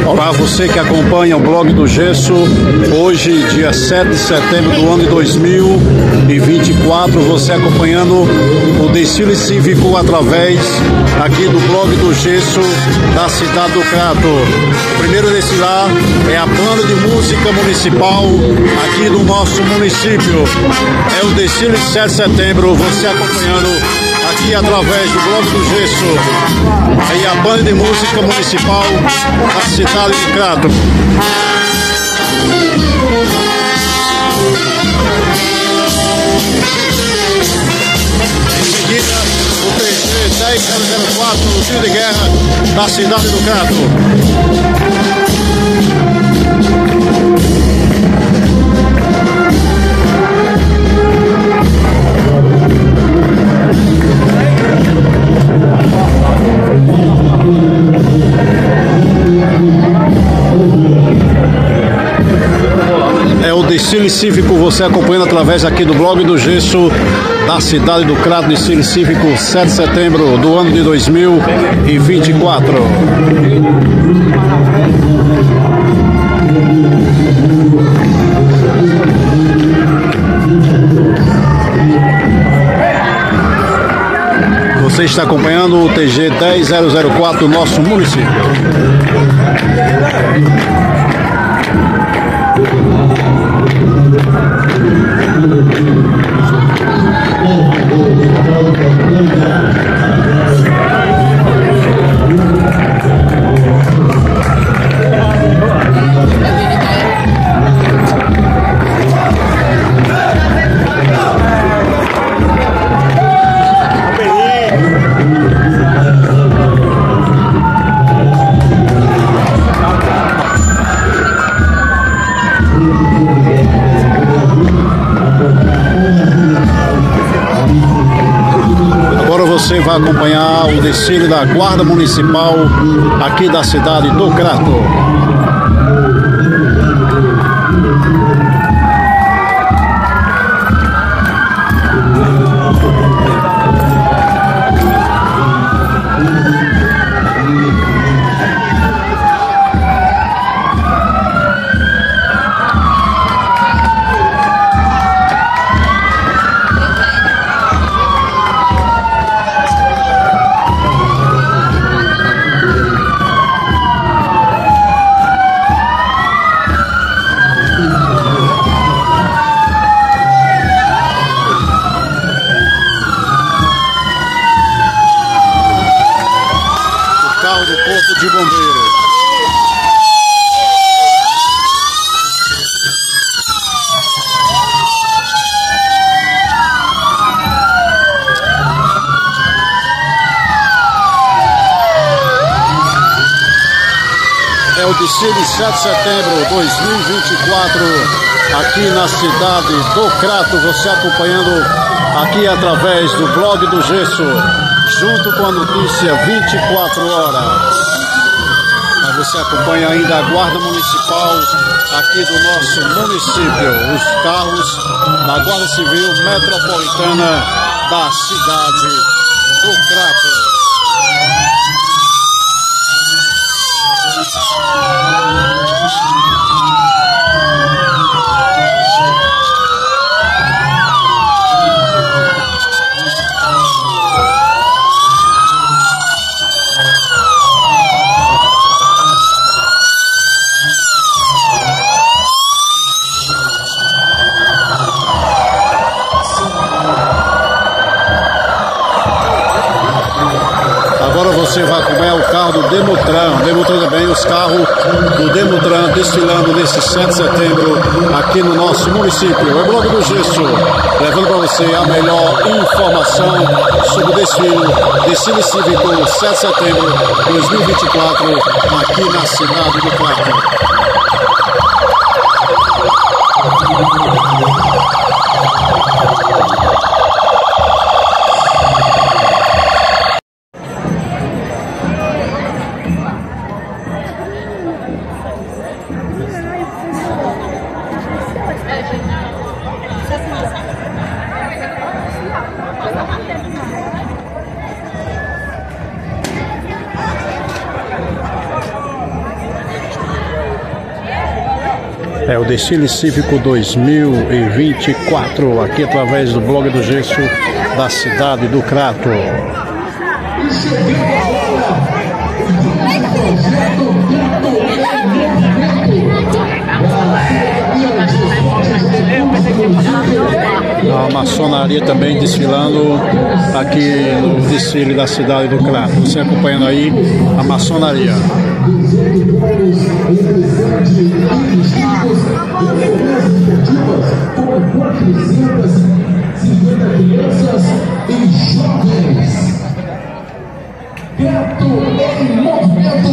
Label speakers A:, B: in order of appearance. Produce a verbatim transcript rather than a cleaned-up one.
A: Para você que acompanha o blog do Gesso, hoje, dia sete de setembro do ano de dois mil e vinte e quatro, você acompanhando o desfile cívico através aqui do blog do Gesso da cidade do Crato. O primeiro desfilar é a banda de música municipal aqui do nosso município. É o desfile de sete de setembro, você acompanhando aqui através do blog do Gesso. Aí a banda de música municipal da cidade do Crato. Em seguida, o T G dez zero zero quatro, o tiro de guerra da cidade do Crato. É o desfile cívico, você acompanhando através aqui do blog do Gesso da cidade do Crato, desfile cívico sete de setembro do ano de dois mil e vinte e quatro. Você está acompanhando o T G dez zero zero quatro do nosso município. Você vai acompanhar o desfile da Guarda Municipal aqui da cidade do Crato. Do Corpo de Bombeiros. É o desfile sete de setembro de dois mil e vinte e quatro aqui na cidade do Crato, você acompanhando aqui através do blog do Gesso, junto com a notícia vinte e quatro horas. Aí você acompanha ainda a Guarda Municipal aqui do nosso município, os carros da Guarda Civil Metropolitana da cidade do Crato. Agora você vai acompanhar o carro do Demutran, Demutran também, os carros do Demutran desfilando nesse sete de setembro aqui no nosso município. É o blog do Gesso, levando para você a melhor informação sobre o desfile, desfile cívico sete de setembro de dois mil e vinte e quatro aqui na cidade do Crato. É o Desfile Cívico dois mil e vinte e quatro, aqui através do blog do Gesso da cidade do Crato. A maçonaria também desfilando aqui no desfile da cidade do Crato. Você acompanhando aí a maçonaria.
B: Crianças e jovens. Crato em movimento.